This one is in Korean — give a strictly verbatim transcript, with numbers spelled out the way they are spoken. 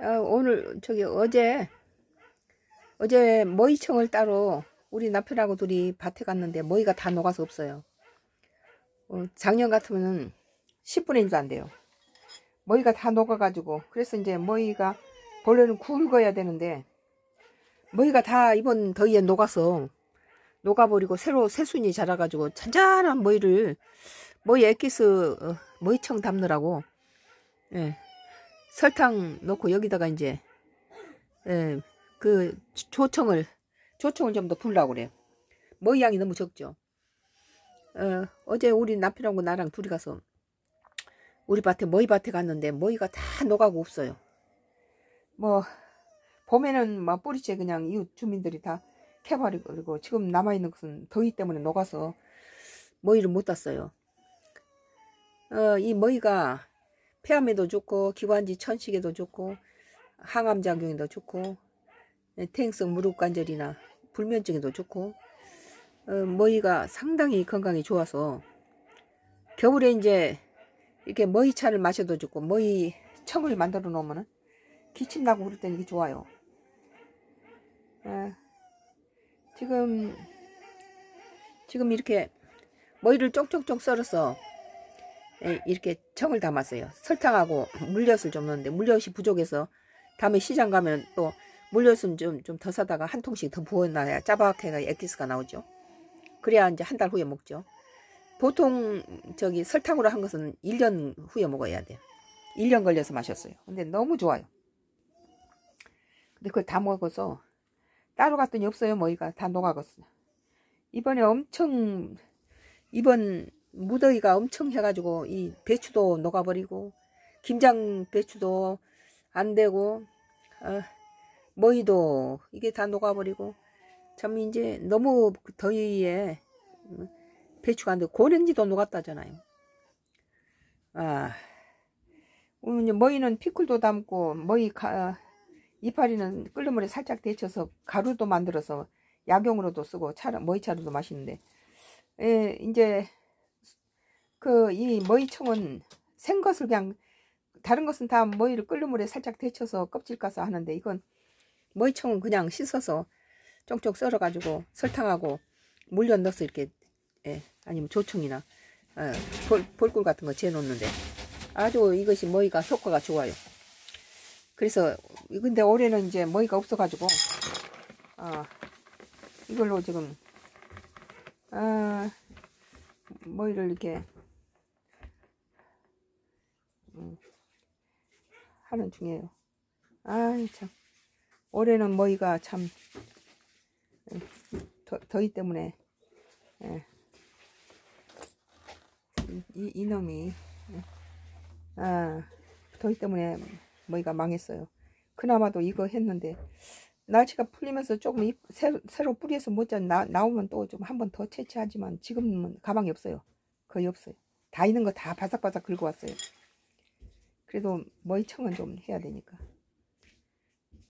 어, 오늘 저기 어제 어제 머위청을 따로 우리 남편하고 둘이 밭에 갔는데 머위가 다 녹아서 없어요. 어, 작년 같으면은 십 분의 일도 안 돼요. 머위가 다 녹아가지고, 그래서 이제 머위가 본래는 굵어야 되는데 머위가 다 이번 더위에 녹아서 녹아버리고 새로 새순이 자라가지고 잔잔한 머위를 머위 엑기스 어, 머위청 담느라고, 예, 설탕 넣고 여기다가 이제 예, 그 조청을 조청을 좀 더 불라고 그래요. 머위 양이 너무 적죠. 어, 어제 우리 남편하고 나랑 둘이 가서 우리 밭에 머위 밭에 갔는데 머위가 다 녹아고 없어요. 뭐 봄에는 막 뿌리째 그냥 이웃 주민들이 다 캐버리고, 그리고 지금 남아있는 것은 더위 때문에 녹아서 머위를 못 땄어요. 어, 이 머위가 폐암에도 좋고 기관지 천식에도 좋고 항암 작용에도 좋고 퇴행성 무릎 관절이나 불면증에도 좋고, 어, 머위가 상당히 건강에 좋아서 겨울에 이제 이렇게 머위차를 마셔도 좋고, 머위 청을 만들어 놓으면 기침 나고 그럴 때는 이게 좋아요. 어, 지금 지금 이렇게 머위를 쪽쪽쪽 썰어서 이렇게 청을 담았어요. 설탕하고 물엿을 좀 넣는데 물엿이 부족해서 다음에 시장 가면 또 물엿은 좀 좀 더 사다가 한 통씩 더 부어놔야 짜박해가 엑기스가 나오죠. 그래야 이제 한 달 후에 먹죠. 보통 저기 설탕으로 한 것은 일 년 후에 먹어야 돼요. 일 년 걸려서 마셨어요. 근데 너무 좋아요. 근데 그걸 다 먹어서 따로 갔더니 없어요. 머위가 다 녹아갔어요. 이번에 엄청 이번 무더위가 엄청 해가지고 이 배추도 녹아버리고 김장 배추도 안 되고, 어, 머위도 이게 다 녹아버리고, 참 이제 너무 더위에 배추가 안 되고 고랭지도 녹았다잖아요. 아, 이제 머위는 피클도 담고 머위 가, 이파리는 끓는 물에 살짝 데쳐서 가루도 만들어서 약용으로도 쓰고 차, 머위차로도 마시는데, 예, 이제 그 이 머위청은 생것을 그냥, 다른 것은 다 머위를 끓는 물에 살짝 데쳐서 껍질 까서 하는데, 이건 머위청은 그냥 씻어서 쪽쪽 썰어 가지고 설탕하고 물엿 넣어서 이렇게, 예, 아니면 조청이나 어, 볼, 볼꿀 같은 거 재워 놓는데 아주 이것이 머위가 효과가 좋아요. 그래서 근데 올해는 이제 머위가 없어 가지고 아, 이걸로 지금 아, 머위를 이렇게 음, 하는 중이에요. 아이 참, 올해는 머위가 참 더, 더위 때문에, 예, 이, 이놈이 아, 더위 때문에 머위가 망했어요. 그나마도 이거 했는데 날씨가 풀리면서 조금 이, 새로, 새로 뿌리에서 모자 나, 나오면 또 좀 한 번 더 채취하지만 지금은 가망이 없어요. 거의 없어요. 다 있는 거 다 바삭바삭 긁어 왔어요. 그래도 머위청은 좀 해야 되니까.